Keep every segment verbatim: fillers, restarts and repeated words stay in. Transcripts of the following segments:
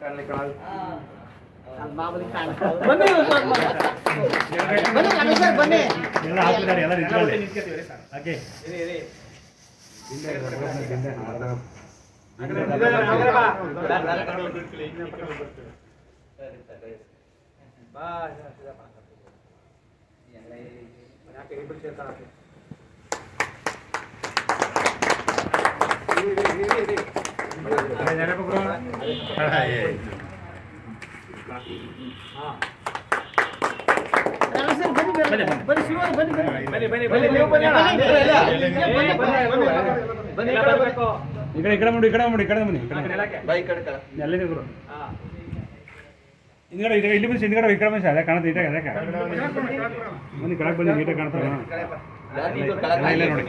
इकडे इकडे मुंडी इकडे मुंडी इकडे मुंडी ಎಲ್ಲಿದೆ ಗುರು ಇಂಗಡ ಇಡೆ ಇಲ್ಲಿ ಬಂದು ಇಂಗಡ ಇಕಡೆ ಬಂದು ಅದೇ ಕಾಣುತ್ತೆ ಇಡೆ ಅದೇ ಬನ್ನಿ ಕಡಕ್ ಬನ್ನಿ ನೀಟಾಗಿ ಕಾಣ್ತದೆ ಇಲ್ಲ ನೋಡಿ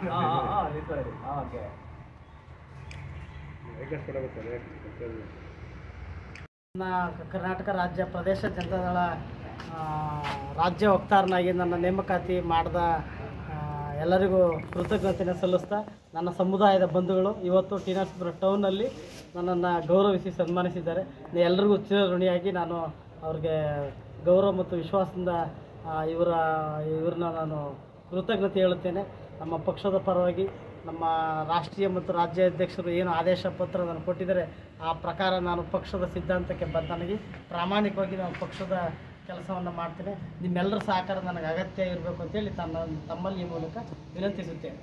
ಕರ್ನಾಟಕ ರಾಜ್ಯ ಪ್ರದೇಶ ಜನತಾದಳ ರಾಜ್ಯ ವಕ್ತಾರನಾಗಿ ನನ್ನ ನೇಮಕಾತಿ ಮಾಡಿದ ಎಲ್ಲರಿಗೂ ಕೃತಜ್ಞತೆಯನ್ನು ಸಲ್ಲಿಸ್ತಾ ನನ್ನ ಸಮುದಾಯದ ಬಂಧುಗಳು ಇವತ್ತು ಟಿ ನರಸೀಪುರ ಟೌನಲ್ಲಿ ನನ್ನನ್ನು ಗೌರವಿಸಿ ಸನ್ಮಾನಿಸಿದ್ದಾರೆ. ಎಲ್ಲರಿಗೂ ಚಿರಋಣಿಯಾಗಿ ನಾನು ಅವ್ರಿಗೆ ಗೌರವ ಮತ್ತು ವಿಶ್ವಾಸದಿಂದ ಇವರ ಇವ್ರನ್ನ ನಾನು ಕೃತಜ್ಞತೆ ಹೇಳುತ್ತೇನೆ. ನಮ್ಮ ಪಕ್ಷದ ಪರವಾಗಿ ನಮ್ಮ ರಾಷ್ಟ್ರೀಯ ಮತ್ತು ರಾಜ್ಯ ಅಧ್ಯಕ್ಷರು ಏನು ಆದೇಶ ಪತ್ರ ನಾನು ಕೊಟ್ಟಿದ್ದಾರೆ ಆ ಪ್ರಕಾರ ನಾನು ಪಕ್ಷದ ಸಿದ್ಧಾಂತಕ್ಕೆ ಬದ್ಧನಾಗಿ ಪ್ರಾಮಾಣಿಕವಾಗಿ ನಾನು ಪಕ್ಷದ ಕೆಲಸವನ್ನು ಮಾಡ್ತೇನೆ. ನಿಮ್ಮೆಲ್ಲರ ಸಹಕಾರ ನನಗೆ ಅಗತ್ಯ ಇರಬೇಕು ಅಂತೇಳಿ ತನ್ನ ತಮ್ಮಲ್ಲಿ ಈ ಮೂಲಕ ವಿನಂತಿಸುತ್ತೇನೆ.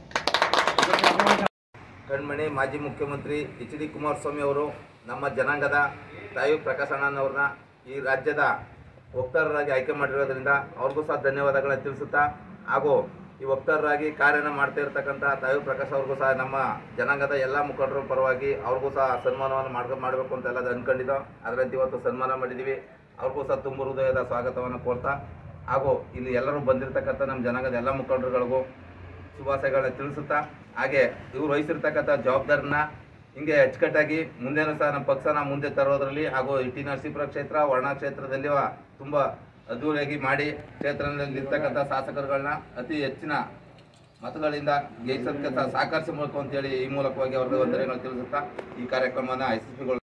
ಕಣ್ಮಣಿ ಮಾಜಿ ಮುಖ್ಯಮಂತ್ರಿ ಎಚ್ ಡಿ ಕುಮಾರಸ್ವಾಮಿ ಅವರು ನಮ್ಮ ಜನಾಂಗದ ತಾಯಿ ಪ್ರಕಾಶ್ ಅಣ್ಣನವ್ರನ್ನ ಈ ರಾಜ್ಯದ ವಕ್ತಾರರಾಗಿ ಆಯ್ಕೆ ಮಾಡಿರೋದ್ರಿಂದ ಅವ್ರಿಗೂ ಸಹ ಧನ್ಯವಾದಗಳನ್ನು ತಿಳಿಸುತ್ತಾ, ಹಾಗೂ ಈ ವಕ್ತಾರರಾಗಿ ಕಾರ್ಯನ ಮಾಡ್ತಾ ಇರ್ತಕ್ಕಂಥ ತಾಯಿ ಪ್ರಕಾಶ್ ಅವ್ರಿಗೂ ಸಹ ನಮ್ಮ ಜನಾಂಗದ ಎಲ್ಲ ಮುಖಂಡರ ಪರವಾಗಿ ಅವ್ರಿಗೂ ಸಹ ಸನ್ಮಾನವನ್ನು ಮಾಡ್ಕೊ ಮಾಡಬೇಕು ಅಂತೆಲ್ಲ ಅಂದ್ಕೊಂಡಿದ್ದೋ, ಅದರಂತೆ ಇವತ್ತು ಸನ್ಮಾನ ಮಾಡಿದ್ದೀವಿ. ಅವ್ರಿಗೂ ಸಹ ತುಂಬ ಹೃದಯದ ಸ್ವಾಗತವನ್ನು ಕೋರ್ತಾ, ಹಾಗೂ ಇಲ್ಲಿ ಎಲ್ಲರೂ ಬಂದಿರತಕ್ಕಂಥ ನಮ್ಮ ಜನಾಂಗದ ಎಲ್ಲ ಮುಖಂಡರುಗಳಿಗೂ ಶುಭಾಶಯಗಳನ್ನ ತಿಳಿಸುತ್ತಾ, ಹಾಗೆ ಇವರು ವಹಿಸಿರ್ತಕ್ಕಂಥ ಜವಾಬ್ದಾರಿನ ಹಿಂಗೆ ಅಚ್ಚುಕಟ್ಟಾಗಿ ಮುಂದೆನೂ ಸಹ ನಮ್ಮ ಪಕ್ಷನ ಮುಂದೆ ತರೋದ್ರಲ್ಲಿ ಹಾಗೂ ಟಿ ನರಸೀಪುರ ಕ್ಷೇತ್ರ ವರ್ಣ ಕ್ಷೇತ್ರದಲ್ಲಿ ತುಂಬ ಅದ್ದೂರಿಯಾಗಿ ಮಾಡಿ ಕ್ಷೇತ್ರದಲ್ಲಿ ಇರ್ತಕ್ಕಂಥ ಶಾಸಕರುಗಳನ್ನ ಅತಿ ಹೆಚ್ಚಿನ ಮತಗಳಿಂದ ಜಯಿಸೋದಕ್ಕೆ ಸಹಕರಿಸಬೇಕು ಅಂತೇಳಿ ಈ ಮೂಲಕವಾಗಿ ಅವ್ರಿಗೆ ವಂದನೆಗಳು ತಿಳಿಸುತ್ತಾ ಈ ಕಾರ್ಯಕ್ರಮವನ್ನು ಯಶಸ್ವಿಗೊಳಿಸಿ